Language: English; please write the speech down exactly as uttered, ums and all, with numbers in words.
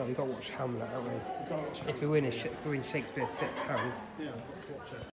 Oh, we've got to watch Hamlet, haven't we? We've got to watch If we win, a, if we win Shakespeare set town. Yeah, I've got to watch it.